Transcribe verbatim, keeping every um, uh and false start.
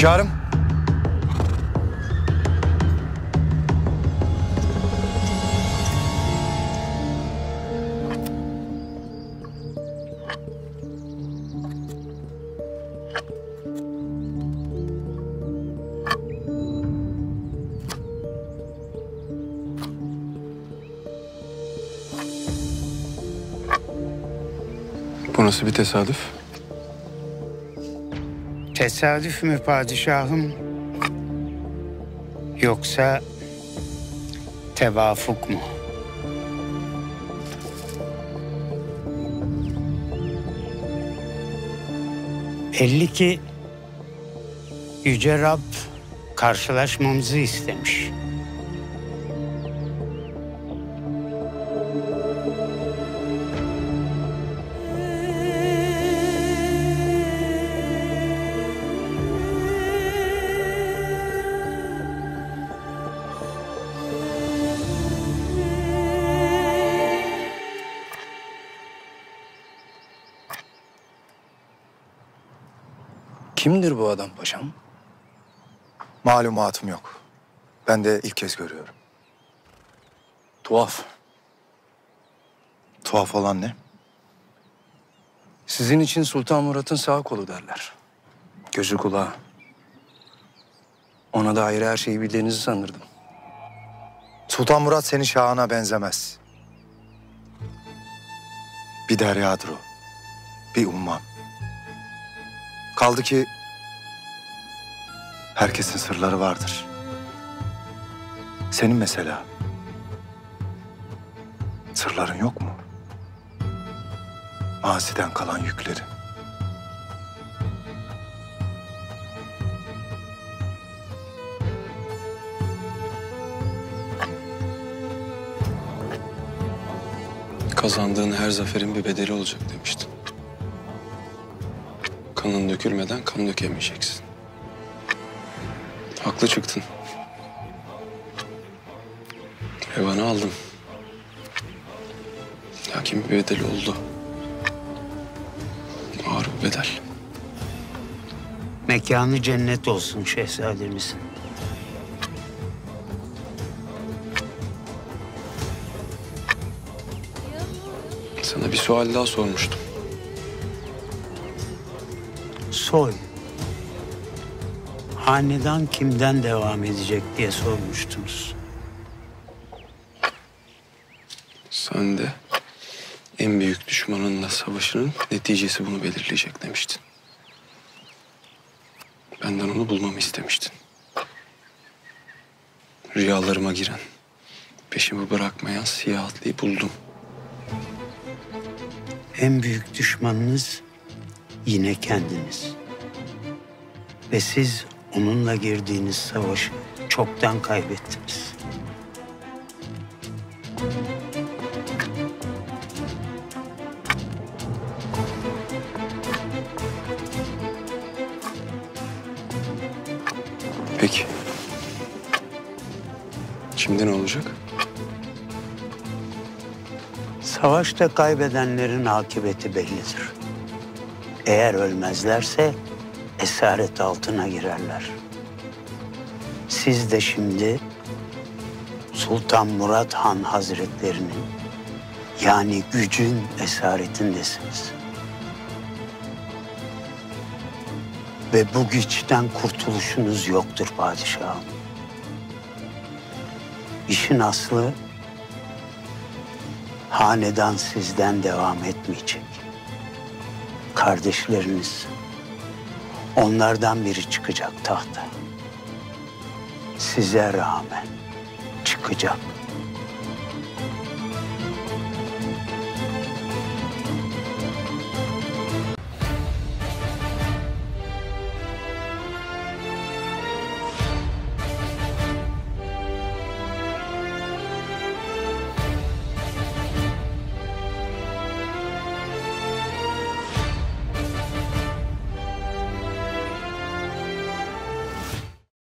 Hünkârım. Bu nasıl bir tesadüf? Tesadüf mü padişahım? Yoksa tevafuk mu? Belli ki Yüce Rab karşılaşmamızı istemiş. Kimdir bu adam paşam? Malumatım yok. Ben de ilk kez görüyorum. Tuhaf. Tuhaf olan ne? Sizin için Sultan Murat'ın sağ kolu derler. Gözü kulağı. Ona dair her şeyi bildiğinizi sanırdım. Sultan Murat senin şahına benzemez. Bir deryadır o. Bir umman. Kaldı ki herkesin sırları vardır. Senin mesela sırların yok mu? Maziden kalan yüklerin. Kazandığın her zaferin bir bedeli olacak demiştin. Kanın dökülmeden kan dökemeyeceksin. Haklı çıktın. Revanı aldım. Lakin bir bedeli oldu. Ağır bir bedel. Mekanı cennet olsun şehzademizin. Sana bir sual daha sormuştum. Soy. Hanedan kimden devam edecek diye sormuştunuz. Sen de en büyük düşmanınla savaşının neticesi bunu belirleyecek demiştin. Benden onu bulmamı istemiştin. Rüyalarıma giren, peşimi bırakmayan siyah atlıyı buldum. En büyük düşmanınız yine kendiniz. Ve siz onunla girdiğiniz savaşı çoktan kaybettiniz. Peki. Şimdi ne olacak? Savaşta kaybedenlerin akıbeti bellidir. Eğer ölmezlerse esaret altına girerler. Siz de şimdi Sultan Murat Han Hazretlerinin yani gücün esaretindesiniz. Ve bu güçten kurtuluşunuz yoktur padişahım. İşin aslı hanedan sizden devam etmeyecek. Kardeşleriniz, onlardan biri çıkacak tahta. Size rağmen çıkacak.